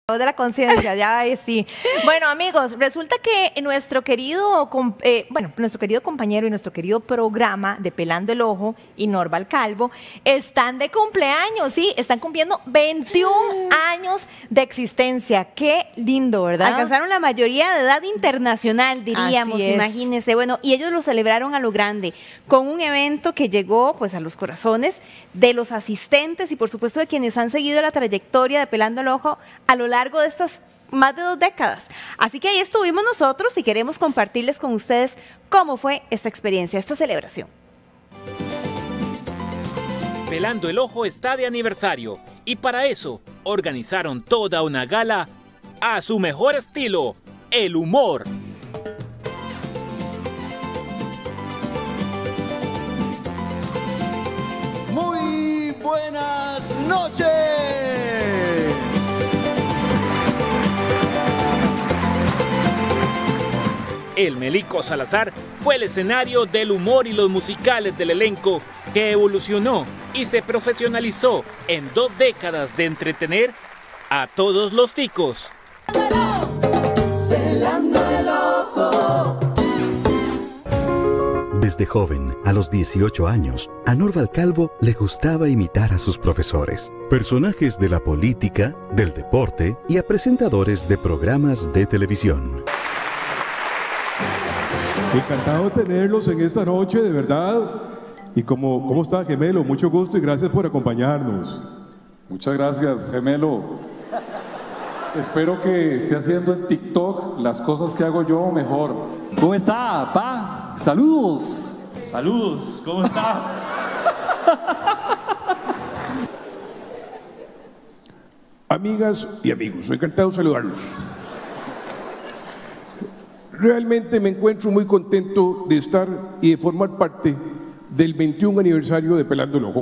de la conciencia, ya sí. Bueno, amigos, resulta que nuestro querido compañero y nuestro querido programa de Pelando el Ojo y Norval Calvo están de cumpleaños, sí, están cumpliendo 21 años de existencia. Qué lindo, ¿verdad? Alcanzaron la mayoría de edad internacional, diríamos, imagínense. Bueno, y ellos lo celebraron a lo grande, con un evento que llegó pues a los corazones de los asistentes y por supuesto de quienes han seguido la trayectoria de Pelando el Ojo a lo largo de estas más de 2 décadas. Así que ahí estuvimos nosotros y queremos compartirles con ustedes cómo fue esta experiencia, esta celebración. Pelando el Ojo está de aniversario y para eso organizaron toda una gala a su mejor estilo, el humor. Muy buenas noches. El Melico Salazar fue el escenario del humor y los musicales del elenco que evolucionó y se profesionalizó en 2 décadas de entretener a todos los ticos. Pelando el Ojo. Desde joven, a los 18 años, a Norval Calvo le gustaba imitar a sus profesores, personajes de la política, del deporte y a presentadores de programas de televisión. Encantado de tenerlos en esta noche, de verdad. Y ¿cómo está, Gemelo? Mucho gusto y gracias por acompañarnos. Muchas gracias, Gemelo. Espero que esté haciendo en TikTok las cosas que hago yo mejor. ¿Cómo está, pa? Saludos. Saludos, ¿cómo está? Amigas y amigos, encantado de saludarlos. Realmente me encuentro muy contento de estar y de formar parte del 21 aniversario de Pelando el Ojo.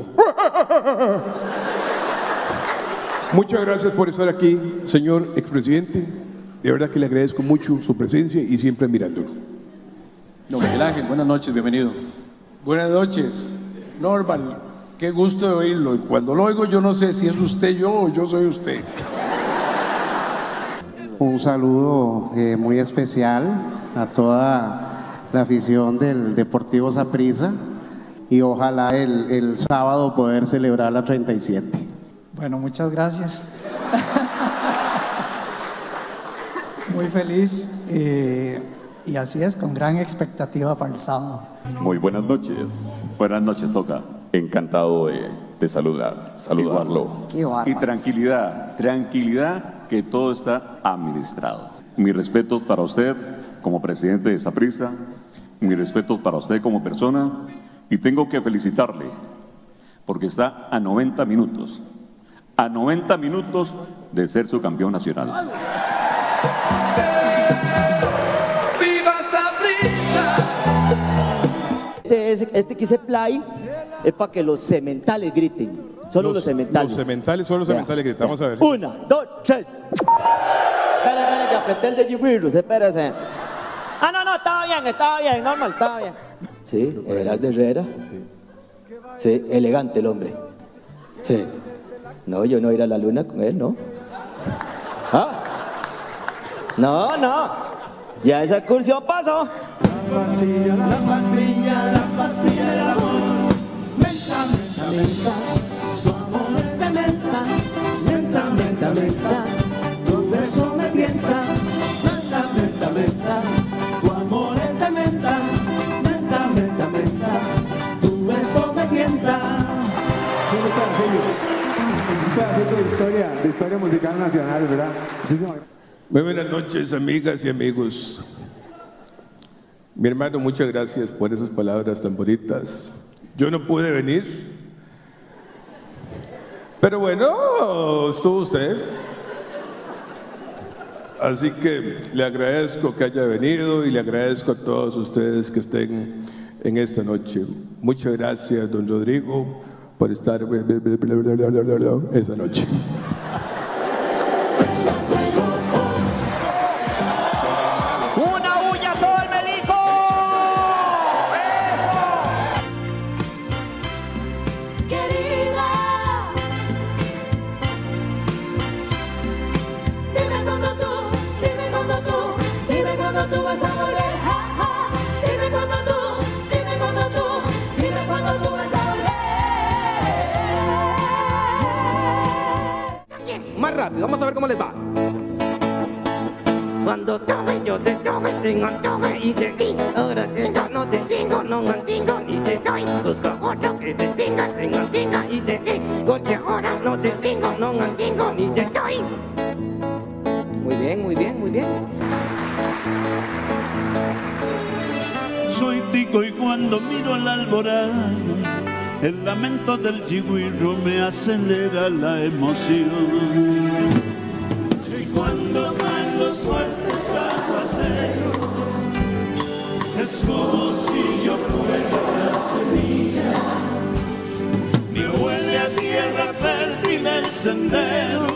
Muchas gracias por estar aquí, señor expresidente. De verdad que le agradezco mucho su presencia y siempre mirándolo. Don Miguel Ángel, buenas noches, bienvenido. Buenas noches. Norval, qué gusto de oírlo. Y cuando lo oigo yo no sé si es usted yo o yo soy usted. Un saludo muy especial a toda la afición del Deportivo Saprissa y ojalá el sábado poder celebrar la 37. Bueno, muchas gracias. Muy feliz y así es, con gran expectativa para el sábado. Muy buenas noches, Toca. Encantado de saludarlo. Qué bárbaro. Y tranquilidad que todo está administrado. Mis respetos para usted como presidente de Saprissa, mis respetos para usted como persona y tengo que felicitarle porque está a 90 minutos de ser su campeón nacional. ¡Viva Saprissa! Este que hice play es para que los sementales griten. Solo los sementales. Los sementales gritan. Vamos a ver. 1, 2, 3. Espera, que apreté el de G-Virus, espérate. Ah, no, estaba bien, normal, estaba bien. Sí, Everaldo Herrera. Sí, elegante el hombre. Sí. No, yo no iré a la luna con él, ¿no? ¿Ah? No. Ya esa excursión pasó. La pastilla del amor. Menta, tu amor es de menta. Menta, tu beso me tienta. Menta, tu amor es de menta. Menta, tu beso me tienta. De historia musical nacional, ¿verdad? Muy buenas noches, amigas y amigos. Mi hermano, muchas gracias por esas palabras tan bonitas. Yo no pude venir, pero bueno, estuvo usted. Así que le agradezco que haya venido y le agradezco a todos ustedes que estén en esta noche. Muchas gracias, don Rodrigo, por estar esta noche. ¡Una bulla a todo el Melico! Querida, tú vas a volver, ja, ja. Dime cuando tú, dime cuando tú, dime cuando tú vas a volver. Más rápido, vamos a ver cómo les va. Cuando toque yo te toque, tengo toque y te digo. Ahora tengo, no te tengo, no mantengo ni te doy. Busco otro que te tenga y te digo. Porque ahora no te tengo, no mantengo ni te doy. Muy bien, muy bien, muy bien. Soy tico y cuando miro la alborada, el lamento del chigüiro me acelera la emoción. Y cuando caen los fuertes aguaceros, es como si yo fuera la semilla. Me huele a tierra fértil el sendero,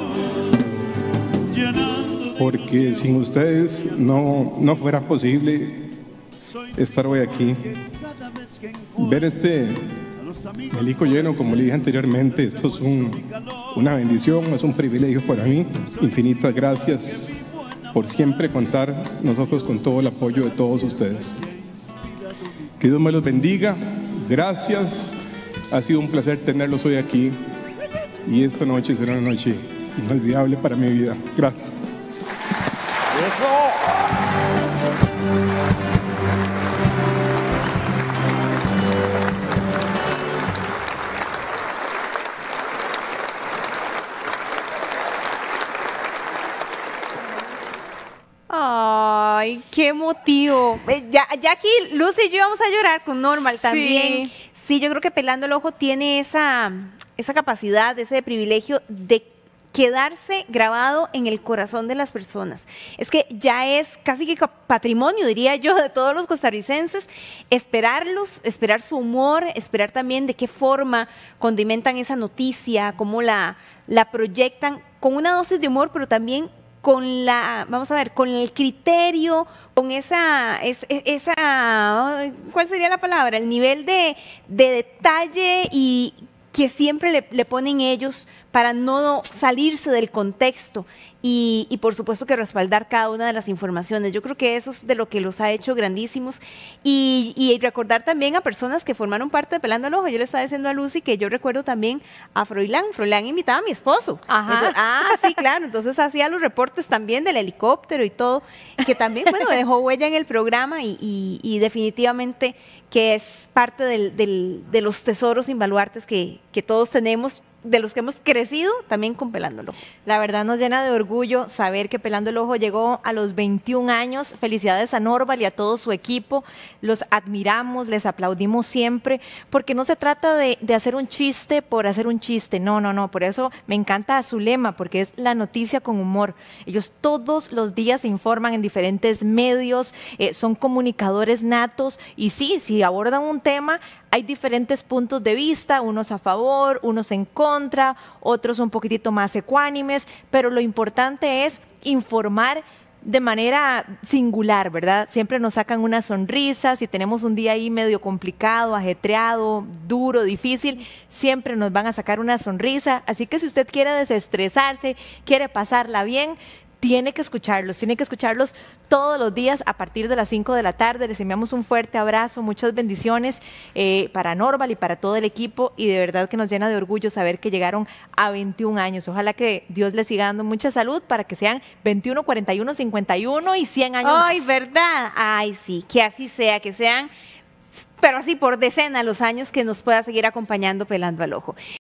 porque sin ustedes no fuera posible estar hoy aquí. Ver este Melico lleno, como le dije anteriormente, esto es una bendición, es un privilegio para mí. Infinitas gracias por siempre contar nosotros con todo el apoyo de todos ustedes. Que Dios me los bendiga. Gracias. Ha sido un placer tenerlos hoy aquí y esta noche será una noche inolvidable para mi vida. Gracias. ¡Eso! Ay, qué emotivo. Ya aquí Lucy y yo vamos a llorar con Normal también. Sí, yo creo que Pelando el Ojo tiene esa capacidad, ese privilegio de quedarse grabado en el corazón de las personas. Es que ya es casi que patrimonio, diría yo, de todos los costarricenses, esperarlos, esperar su humor, esperar también de qué forma condimentan esa noticia, cómo la proyectan con una dosis de humor, pero también con vamos a ver, con el criterio, con esa ¿cuál sería la palabra? El nivel de detalle y que siempre le ponen ellos para no salirse del contexto y por supuesto que respaldar cada una de las informaciones. Yo creo que eso es de lo que los ha hecho grandísimos y recordar también a personas que formaron parte de Pelando el Ojo. Yo le estaba diciendo a Lucy que yo recuerdo también a Froilán invitaba a mi esposo. Entonces, sí, claro, entonces hacía los reportes también del helicóptero y todo, que también, bueno, dejó huella en el programa y definitivamente que es parte de los tesoros invaluables que todos tenemos, de los que hemos crecido también con Pelando el Ojo. La verdad nos llena de orgullo saber que Pelando el Ojo llegó a los 21 años. Felicidades a Norval y a todo su equipo. Los admiramos, les aplaudimos siempre, porque no se trata de hacer un chiste por hacer un chiste. No. Por eso me encanta su lema, porque es la noticia con humor. Ellos todos los días se informan en diferentes medios, son comunicadores natos y sí, si abordan un tema, hay diferentes puntos de vista, unos a favor, unos en contra, otros un poquitito más ecuánimes, pero lo importante es informar de manera singular, ¿verdad? Siempre nos sacan una sonrisa, si tenemos un día ahí medio complicado, ajetreado, duro, difícil, siempre nos van a sacar una sonrisa, así que si usted quiere desestresarse, quiere pasarla bien, tiene que escucharlos todos los días a partir de las 5 de la tarde. Les enviamos un fuerte abrazo, muchas bendiciones para Norval y para todo el equipo y de verdad que nos llena de orgullo saber que llegaron a 21 años. Ojalá que Dios les siga dando mucha salud para que sean 21, 41, 51 y 100 años más. Ay, ¿verdad? Ay, sí, que así sea, que sean, pero así por decena los años que nos pueda seguir acompañando Pelando al Ojo.